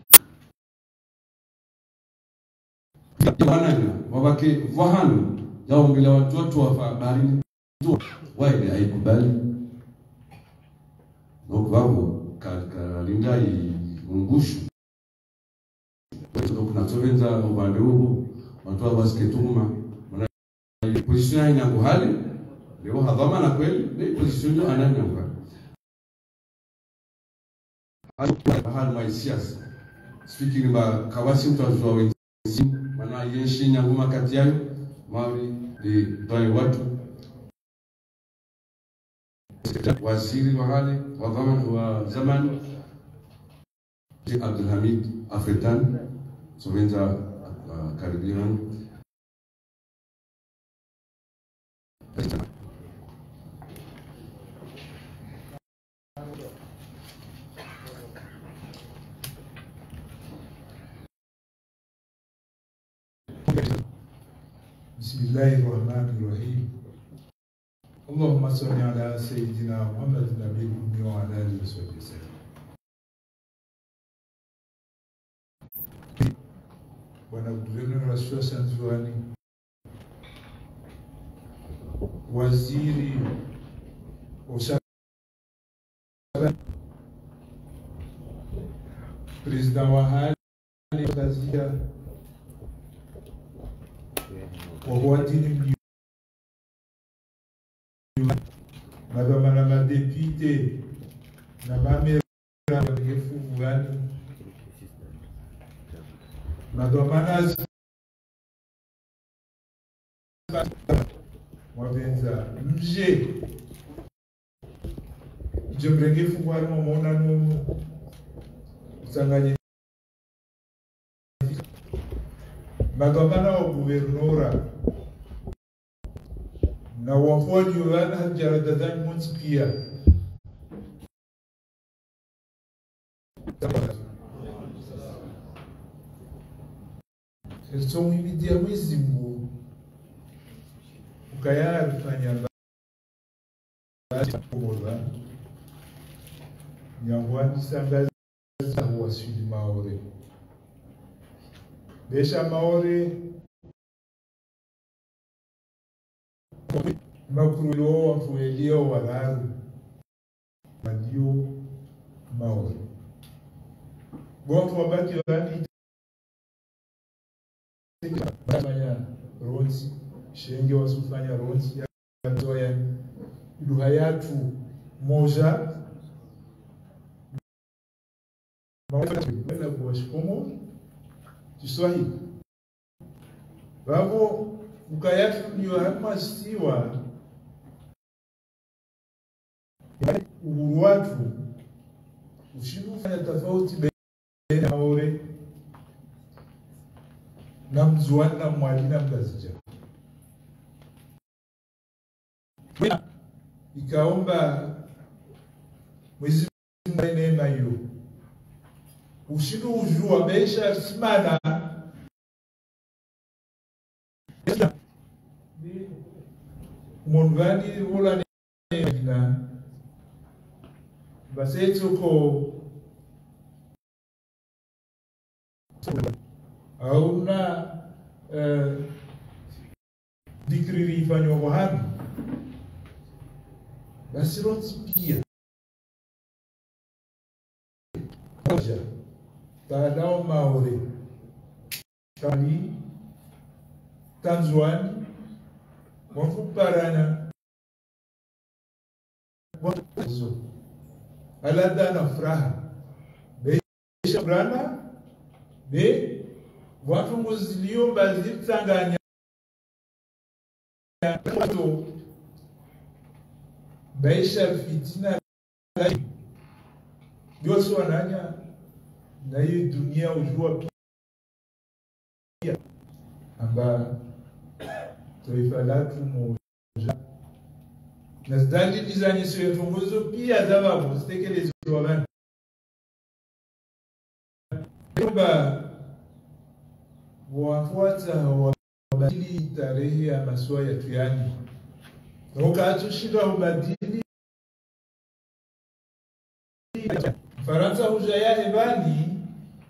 wanana wabake vahanu yaongela watu watu wafa baharini wale haikubali nokwago kalinda ingushu kuna tovenza ubande huo watu wasiketuma position ina kuhali leo hadhama na kweli ni position ndio ananyanga hali maisias speaking ba kawasi mtu azwa wenzi maana yenshi nyanguma kati yao mawi de dai watu waziri wa hali wa zaman wa zaman Abdul Hamid Afritan sovenza Caribbean Bismillahirrahmanirrahim. اللهم صل على سيدنا محمد النبي الأمي وعلى آله وصحبه وسلم. Bwana Guverneur wa Suasa Nzuani, waziri wa usalama, president wa hali kazia wahuatini mliu madama na madepite na mamera wangefu wani madamana wabenza mje mje mrengefu wani momona numu usanganye madamana wa guvernora na wafoni wana hajaradadani monsi pia São imidia Mwenyezi Mungu ukayari kufanya bora nyangwani sangaza wasili maore besha maore makurulo wafuelio walaru madio maore bonfu wabaki wani Bafanya ronzi shenge wasufanya ronzi ya ndoya lugha yatu moja maweza kuwashikomo Kiswahili babo ukayatu ndio hamasiwa uhuru watu ushifanya tofauti baina ya ore na mzuani na mwali na mgazija ikaomba Mwenyezi Mungu neema hiyo ushindo ujua besha simana mongani wala na baseto ko hauna uh, dikriri ifanywa kwa hadi basi ronsi pia moja taadao maore kali Tanzwani wafuparana wazo alada na furaha besha brana be watu muzilio bazili tanganya watu baisha fitina yosu wananya na hii dunia ujua pia amba taifa latu moja na zdandi dizani suyo tunguzo pia zababu zitekelezi wabani kwamba wafuata wabadili tarehe ya maswa ya tuyani na ukaachushinda ubadili Faransa huja ya hebani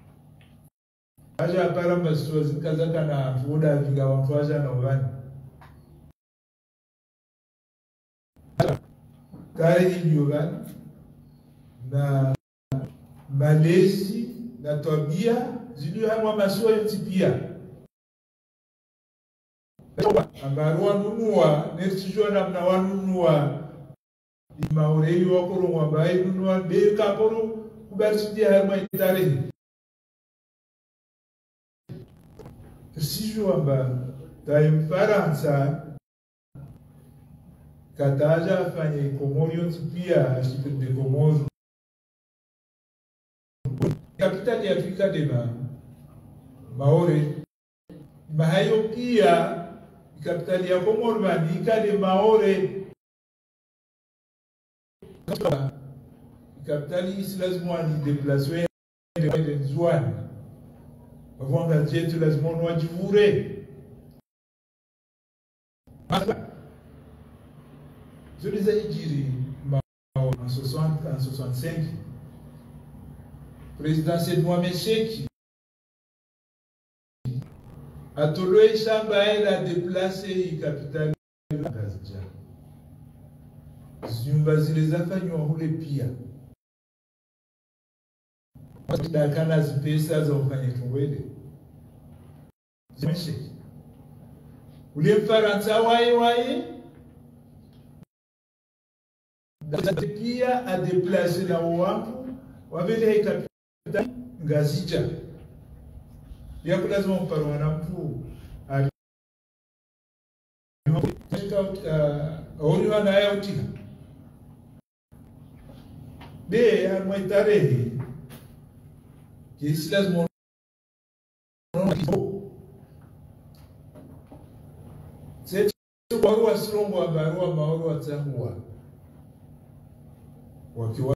aja para maswa zikazaka na fuda viga wafuaja na ubani tarehe hiyo bani na malezi na tabia ziliyo hamwa maswa yote pia ambarua nunua nesijua namna wanunua imaurei wakoro mwabai nunua bei kaporo kubarisidia harma itare sijua amba taim Faransa kataja afanye Komoro pia ashipende Komoro kapitali ya Afrika dema Maore mahayo pia kapitali ya Komoro bani ikade Maore kapitali isi lazima ni deplacer de Nzuani avant que jetu lazima wajivure zuri za hijiri en soixante, en soixante-cinq, président Said Mohamed Sheikh a tolé shamba elle a déplacé capitale Ngazija. Nyumba zile zafanywa hule pia. Dakana zipesa za ufanye tungwele. Zimeshe. Ule Mfaransa wae wae pia a déplacé na wampu wavele capitale Ngazija. Ya kulazima mparwa na mpu ali Aoni wana ya utika de ya mwaitarehe kisi lazima Setu barua sirongo wa barua maoro wa tangua wakiwa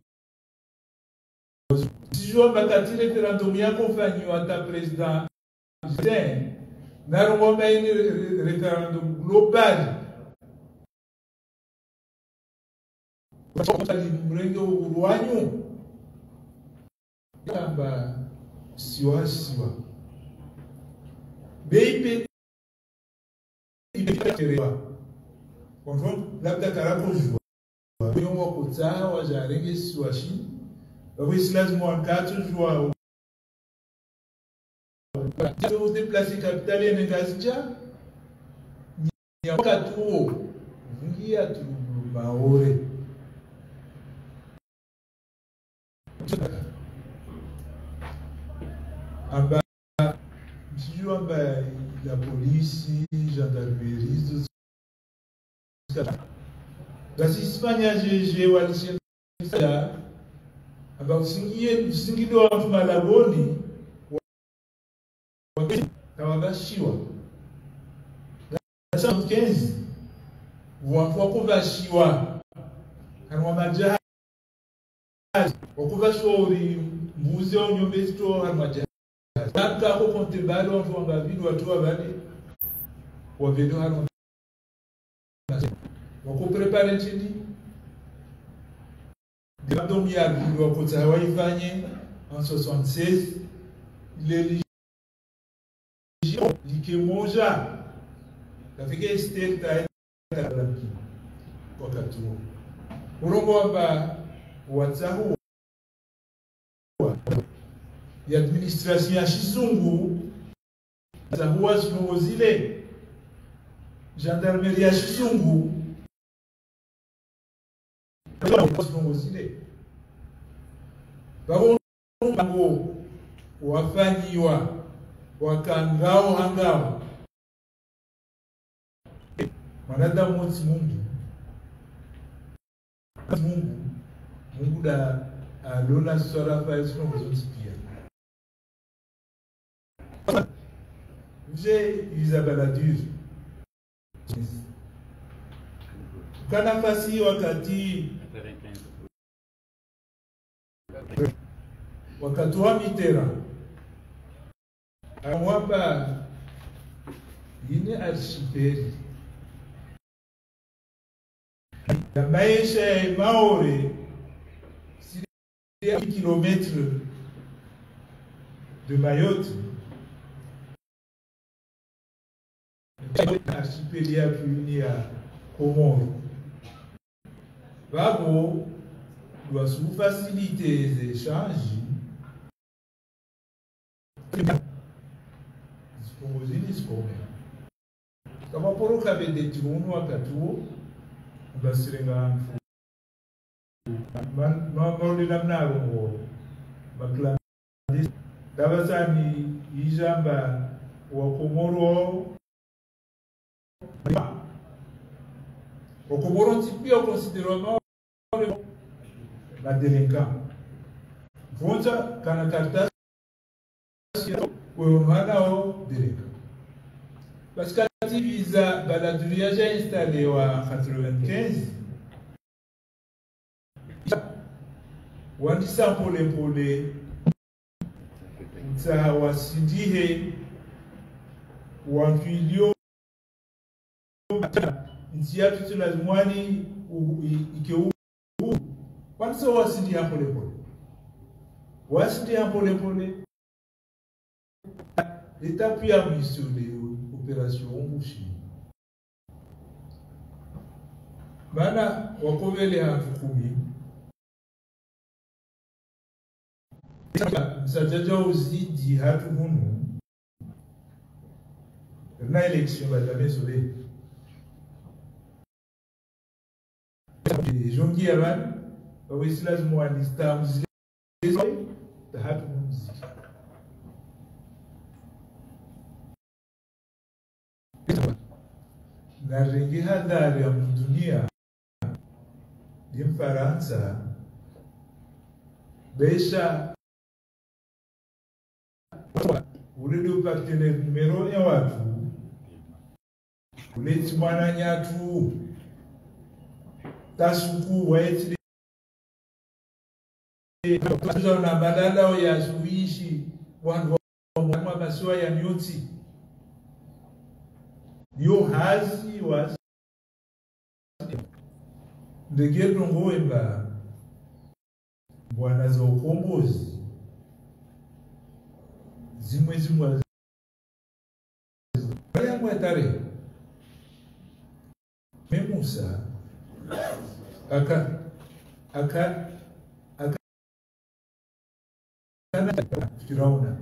sijua makatile referendum yako fanyiwa hata president Justin narongomba ini referendum global Wakati mrenge uruanyu Kamba siwa siwa Beipe Ibekerewa Konfon labda karako jua Yon wakota wajarenge siwa shi Wawisi lazima wakatu jua Wakati déplacer capitale ya Ngazija Ni wakati uo Vungia tu maore Amba sijua amba la polisi, gendarmerie, basi Hispania jeje walishia amba usingie usingido wa Malaboni kawagashiwa sasa mkenzi watu wakuvashiwa kanwa majaha wakuvashiwa uri mbuzi au nyombe zito harmajaha Naka ako kontebalo watu wangavidu watu wabali wavedo hano wako prepare chini Dibando ya bidu wako tawa ifanye en soixante-seize les like moja kafika estate ta talamki wakati huo urongo wamba watahu ya administration ya Shizungu za huwa zungu zile gendarmerie ya Shizungu zungu zile babo ngo wafanyiwa wakangao hangao manadamu wote Mungu Mungu Mungu da alona sora fa zungu zote pia J'ai Isabella Dure. Kana fasi wakati wakati wa Mitterrand amwamba yine archipel ya maisha ya Maori six kilomètres de Mayotte archipel ya puni ya Comores Babo doit sous faciliter les échanges Disposini skome kama poro kabe de tunu wakati huo basirenga mfu man mamoli namna ngo bakla dabasani ijamba wa Komoro Au Comoro, on considère la délinquance. Vonza, Kanakarta, on a un délinquant. Parce que la visa, la durée installée en quatre-vingt-quinze, on dit ça pour les polés, ça va se dire, ou en filio. Ntia tutula mwani ike kwanza wasindi ya pole pole wasindi ya pole pole étape ya mwisho de operation Mushi maana wakovele hatu kumi msajaja uzidi hatu hunu na election badame sole jongi aban wawisilazi mwanista mzile hatu muziki na rengi hadhari ya dunia di Mfaransa besha ule do partenaire numero ya watu ule mwana nyatu tasuku waiti tuzo na badala ya suishi wangu wa masiwa ya nyoti yo hazi was ndege ndongoemba bwana za ukombozi zimwe zimwe yangu etare memusa aka aka aka kana Firauna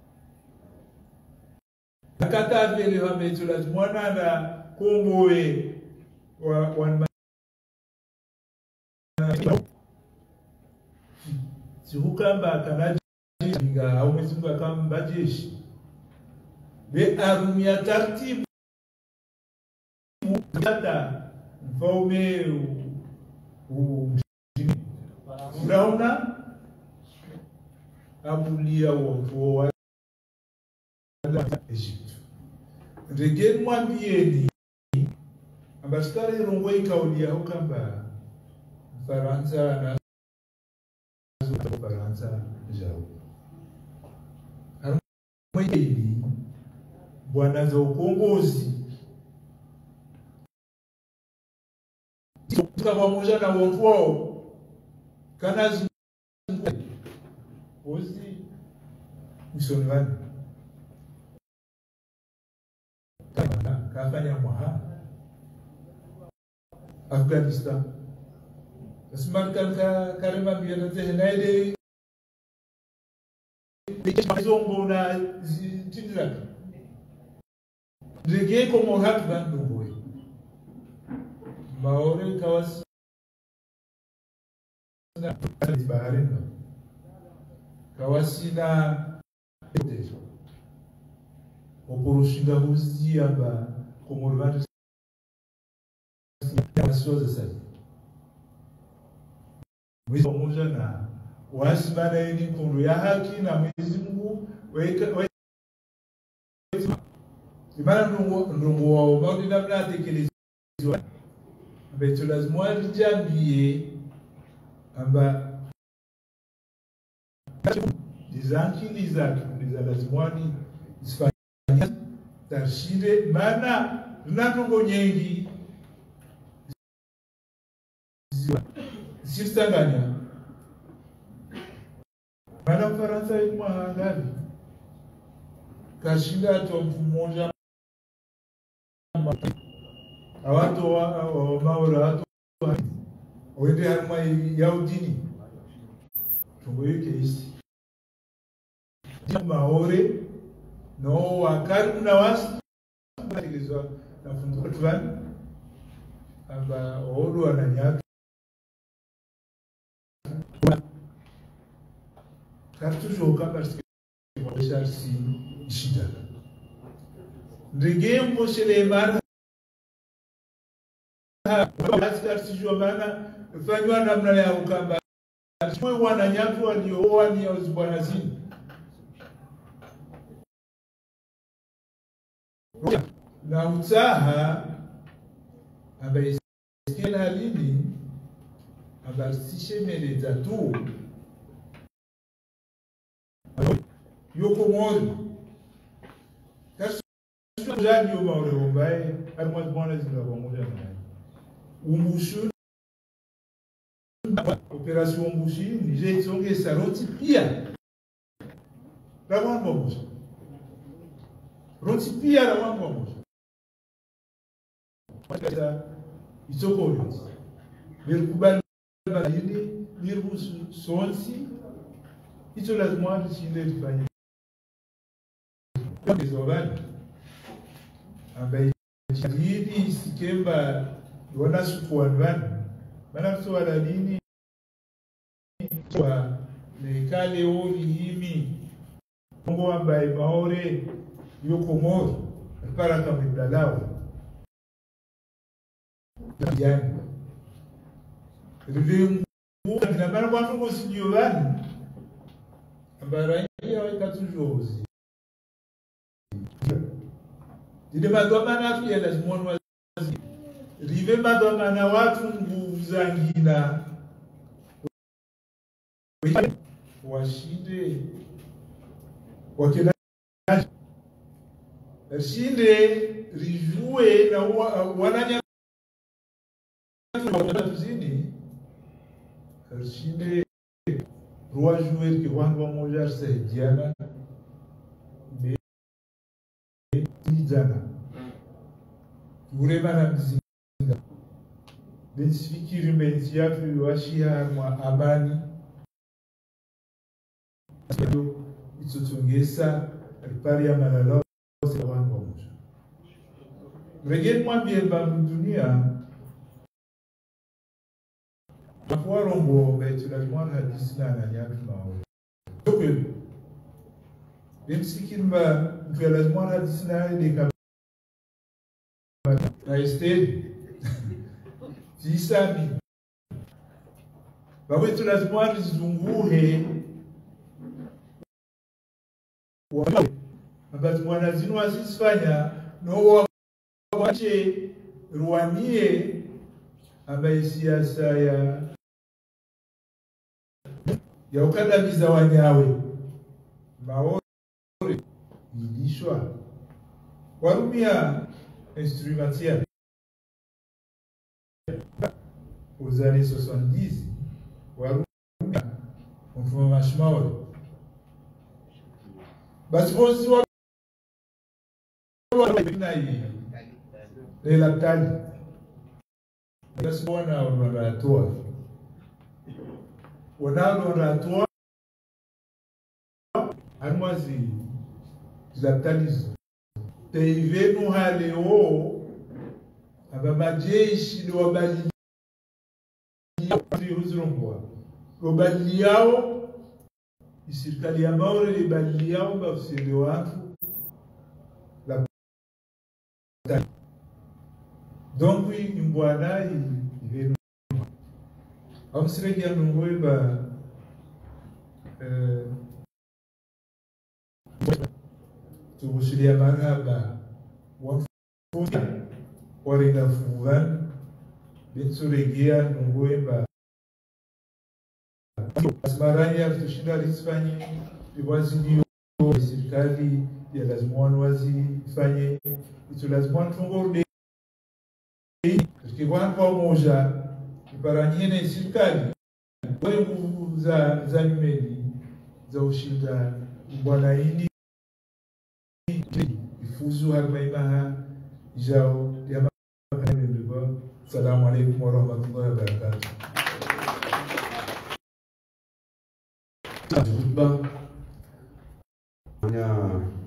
akata vile wametula mwana na komboe wa wan Sihukamba kanajinga au mzungu kamba jeshi be arumia taratibu hata mfaume Firauna abulia wa wa Egypt regen mwambieni ambastari rongwe kaulia hukamba Faransa na Faransa jao harumweli bwana za ukombozi tuka pamoja na watu wao kana ozi misonvani kama kafanya mwaha Afghanistan Asmarkan ka karima biya te naide bizongo na tindira rege como hat bandu boy maore kawas na baharina kawasina oporushinga huzia ba como rwanda soza sana mwezi mmoja na wasibana yini kundu ya haki na Mwenyezi Mungu weka ibana ndungu ndungu wao baudi namna tekelezwa betu lazima alijambie amba dizanki lizaki liza lazima ni isifanya tarshide maana tunatoko nyengi sistanganya Madam Faransa iko mahangani kashinda to mmoja awatu wa maura watu wende harma ya udini tungo yake isi maore no wakari na wasi kilizwa na funzo tuani amba odo ananyaka car toujours parce que mon charge si shida ndege chez les mar ha car toujours mana fanywa namna ya ukamba mwe wana nyatu walioa ni bwana zini na utaha abai skela halini abasishe mele tatu yoko mori kaso jani yo maure ombaye armaz bona zila pamoja naye umushu opération Mbushi Niger isonge saroti pia rawango moja roti pia rawango moja kwa isoko yote birkubali hili birbu sonsi hicho lazima tushinde tufanye kwa kizogani ambaye hili sikemba wana sukuanwana mana swala dini kwa nekale oli himi Mungu ambaye maore yuko moro para kama mdalao yani rivemu na bana kwa fungo sijiovani ambara ya ikatujozi dide madoma tu ya lazima wazi rive madoma na watu nguvu zangina washinde wakila shinde rijue na wananya tuzini shinde roi jouer que wango moja saidiana be tijana ureba na mzinga bensifikiri menzi yafu washia mwa amani itutungesa ripari ya malalo se wango moja regen mwambie babu dunia kwa rongo betu la mwana hadisi na nanyatu mawe donc bensifikiri mba mtu la mwana hadisi na ile kama na esteli Jisami bawe tunazimwani zunguhe wao ambazo mwana zinu asifanya no wache ruanie ambaye siasa ya ya ukandamiza wanyawe maore ilishwa warumia instrumentiel aux années soixante-dix, on fait un machmaol. Parce qu'on se voit et la taille. Parce qu'on a un oratoire. On a un oratoire. Almoisi, la taille. Teive nous haleo, ababajeshi ni wabali. Robali yao serikali ya Maore libali yao bafsiri watu la donc oui mbwana il amsireki anungwe ba euh tubushiria marhaba wafuta warinda fuvan bensuregia nungwe ba Asmaranya tushinda lisifanye iwazi ndio serikali ya lazima wazi ifanye itu lazima tungorde kwa kwa moja iparanyene serikali kwa nguvu za za nimeli za ushinda bwana hili ifuzu harmaimaha jao ya mababa. Assalamu alaykum wa rahmatullahi wa barakatuh. Khutbah hanya